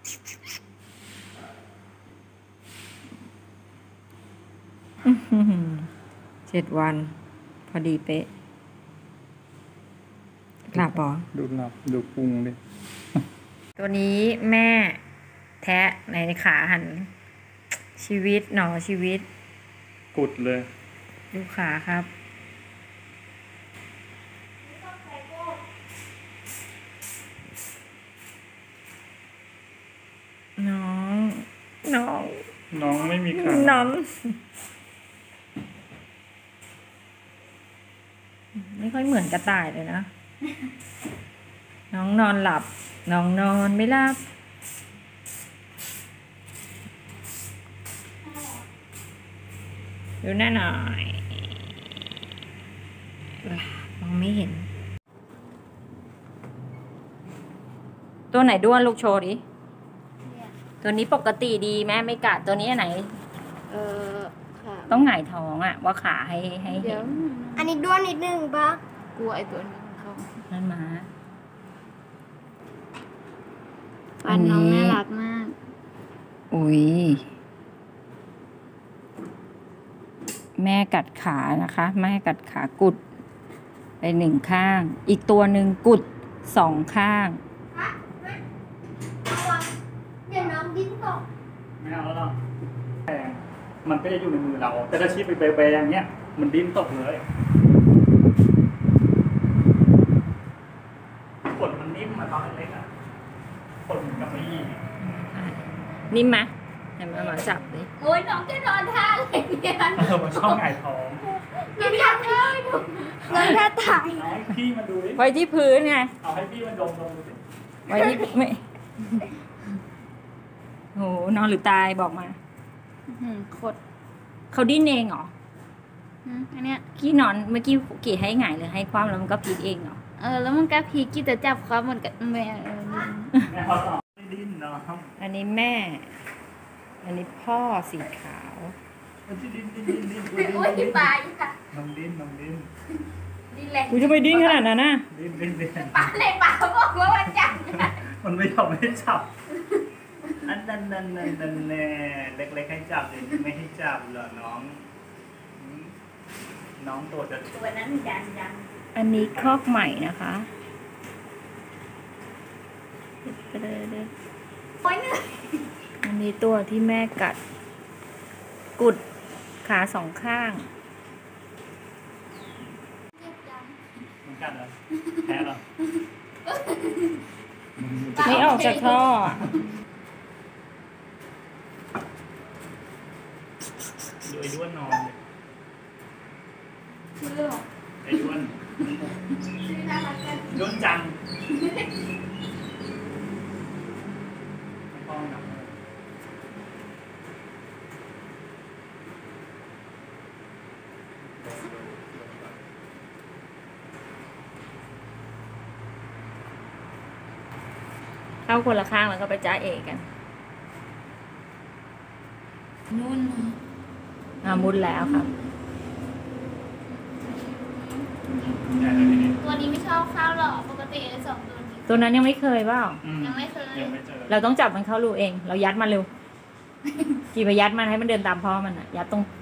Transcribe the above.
7 วันพอดีเป๊ะหลับปอดูหลับดูพุงดิตัวนี้แม่แทะในขาหันชีวิตหนอชีวิตกุดเลยดูขาครับน้องไม่มีขาน้องไม่ค่อยเหมือนกระต่ายเลยนะน้องนอนหลับน้องนอนไม่หลับดูหน้าหน่อยมองไม่เห็นตัวไหนด้วนลูกโชว์ดิตัวนี้ปกติดีแม่ไม่กัดตัวนี้อันไหนค่ะต้องหงายท้องอะว่าขาให้เดี๋ยวเห็นอันนี้ด้วนนิดนึงปะกลัวไอ้ตัวนี้ของเขานั่นมาฟันน้องน่ารักมากอุ้ยแม่กัดขานะคะแม่กัดขากุดไป1 ข้างอีกตัวหนึ่งกุด2 ข้างเดี๋ยวน้องดิ้นตกไม่เอาแล้วแปงมันก็จะอยู่ในมือเราแต่ถ้าชี้ไปแบงเนี้ยมันดิ้นตกเลยขนมันนิ่มมาตอนเล็กๆอ่ะขนกับไม่นิ่มไหมเห็นไหมมาจับดิโอ้ยน้องจะนอนท่าอะไรเนี่ยมันชอบหงายท้องน้องท่าตายน้องท่าตายให้พี่มาดูดิไว้ที่พื้นไงเอาให้พี่มาดมดูสิไว้ที่ไม่โหนอนหรือตายบอกมาโคตรเขาดิ้นเองเหรออันเนี้ยกี้นอนเมื่อกี้กี่ให้หงายหรือให้ความแล้วมันก็พลิกเองเหรอแล้วมันก็พลิกกี้แต่จับความมันก็ไม่แม่เขาสอนไม่ดิ้นเนาะอันนี้แม่อันนี้พ่อสีขาวดิ้นโอ้ยตายค่ะน้องดิ้นดิ้นแรงกูจะไปดิ้นขนาดนั้นนะดิ้นป้าเลยป้าบอกว่ามันจับมันไม่ยอมให้จับอันนั้นแน่เล็กๆให้จับเลยไม่ให้จับเหรอน้องตัวนั้นยันอันนี้คอกใหม่นะคะโอ้ยเหนื่อยอันนี้ตัวที่แม่กัดกุดขา2 ข้างมันกัดเหรอแพ้เหรอไม่ออกจากท่อดูไอ้ด้วนนอนไอ้ด้วนด้วนจังป้องหนักเข้าคนละข้างแล้วก็ไปจ้าเอกันนุ่นมุดแล้วครับตัวนี้ไม่ชอบข้าวหรอกปกติ2 ตัวนี้ตัวนั้นยังไม่เคยเปล่ายังไม่เคยเราต้องจับมันเข้ารูเองเรายัดมันเร็วกี่ไปยัดมันให้มันเดินตามพ่อมันอ่ะยัดตรง